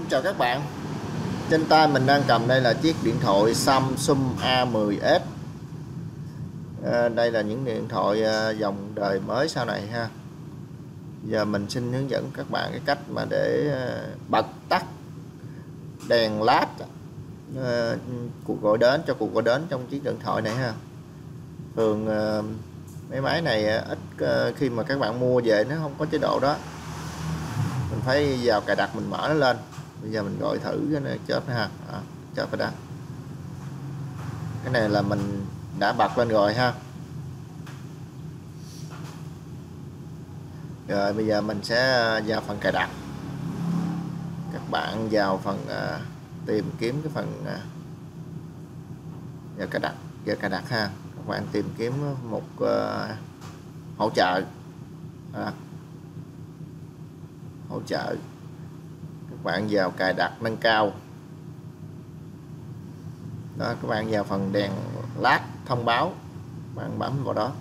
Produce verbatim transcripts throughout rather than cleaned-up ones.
chào các bạn. Trên tay mình đang cầm đây là chiếc điện thoại Samsung A mười S. à, Đây là những điện thoại dòng đời mới sau này ha. Giờ mình xin hướng dẫn các bạn cái cách mà để bật tắt đèn led uh, cuộc gọi đến cho cuộc gọi đến trong chiếc điện thoại này ha. Thường uh, mấy máy này ít uh, khi mà các bạn mua về nó không có chế độ đó, mình phải vào cài đặt mình mở nó lên. Bây giờ mình gọi thử cái này chết ha. À, chết rồi đó. Cái này là mình đã bật lên rồi ha. Rồi bây giờ mình sẽ vào phần cài đặt. Các bạn vào phần uh, tìm kiếm cái phần uh, vào cài đặt, vào cài đặt ha. Các bạn tìm kiếm một uh, hỗ trợ. À, hỗ trợ. Các bạn vào cài đặt nâng cao đó, các bạn vào phần đèn led thông báo, bạn bấm vào đó.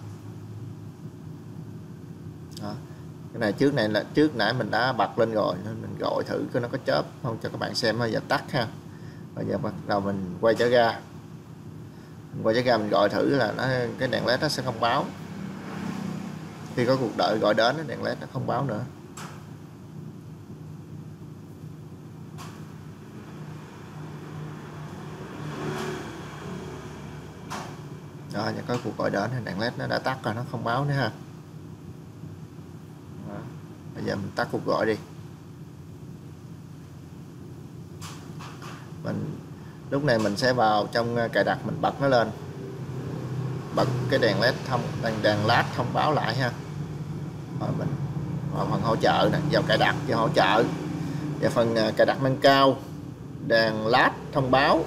Đó. Cái này trước này là trước nãy mình đã bật lên rồi nên mình gọi thử coi nó có chớp không cho các bạn xem. Giờ tắt ha. Bây giờ bắt đầu mình quay trở ra, mình quay trở ra mình gọi thử là nó, cái đèn led nó sẽ không báo. Khi có cuộc đợi gọi đến, đèn led nó không báo nữa. Đó, có cuộc gọi đến, đèn led nó đã tắt rồi, nó không báo nữa ha. Đó. Bây giờ mình tắt cuộc gọi đi. Mình lúc này mình sẽ vào trong cài đặt, mình bật nó lên, bật cái đèn led thông đèn đèn led thông báo lại ha. Rồi mình vào phần hỗ trợ nè, vào cài đặt, vào hỗ trợ, và phần cài đặt nâng cao, đèn led thông báo.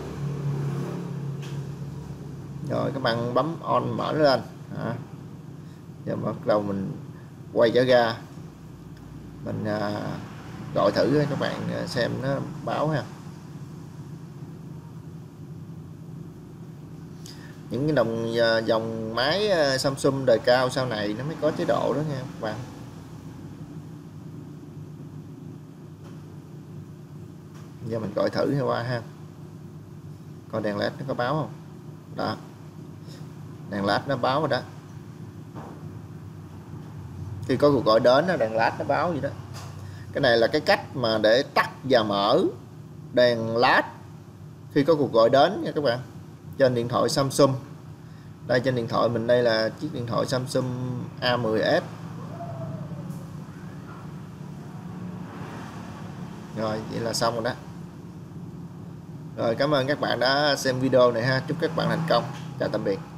Rồi các bạn bấm on mở nó lên. Đó. Giờ bắt đầu mình quay trở ra, mình à, gọi thử các bạn xem nó báo ha. Những cái đồng dòng máy Samsung đời cao sau này nó mới có chế độ đó nha các bạn. Giờ mình gọi thử qua ha, coi đèn led nó có báo không. Đó, đèn led nó báo rồi đó. Khi có cuộc gọi đến đèn led nó báo gì đó. Cái này là cái cách mà để tắt và mở đèn led khi có cuộc gọi đến nha các bạn, trên điện thoại Samsung. Đây, trên điện thoại mình đây là chiếc điện thoại Samsung A mười S. Rồi vậy là xong rồi đó. Rồi cảm ơn các bạn đã xem video này ha. Chúc các bạn thành công. Chào tạm biệt.